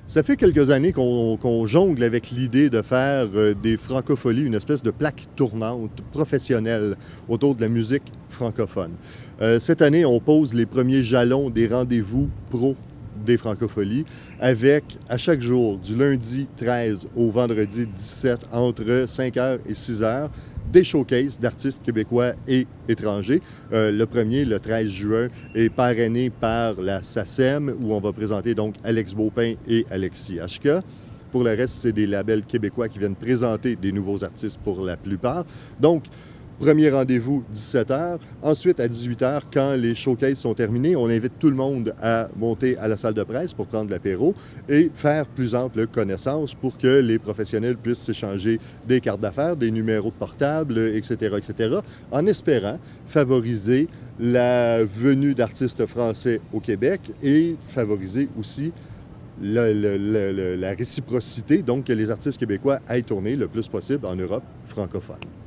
Ça fait quelques années qu'on jongle avec l'idée de faire des francopholies, une espèce de plaque tournante professionnelle autour de la musique francophone. Cette année, on pose les premiers jalons des rendez-vous pro des francopholies avec, à chaque jour, du lundi 13 au vendredi 17, entre 5h et 6h, des showcases d'artistes québécois et étrangers. Le premier, le 13 juin, est parrainé par la SACEM, où on va présenter donc Alex Baupin et Alexis HK. Pour le reste, c'est des labels québécois qui viennent présenter des nouveaux artistes pour la plupart. Donc, premier rendez-vous, 17h. Ensuite, à 18h, quand les showcases sont terminés, on invite tout le monde à monter à la salle de presse pour prendre l'apéro et faire plus ample connaissance pour que les professionnels puissent s'échanger des cartes d'affaires, des numéros de portable, etc., en espérant favoriser la venue d'artistes français au Québec et favoriser aussi la réciprocité, donc que les artistes québécois aillent tourner le plus possible en Europe francophone.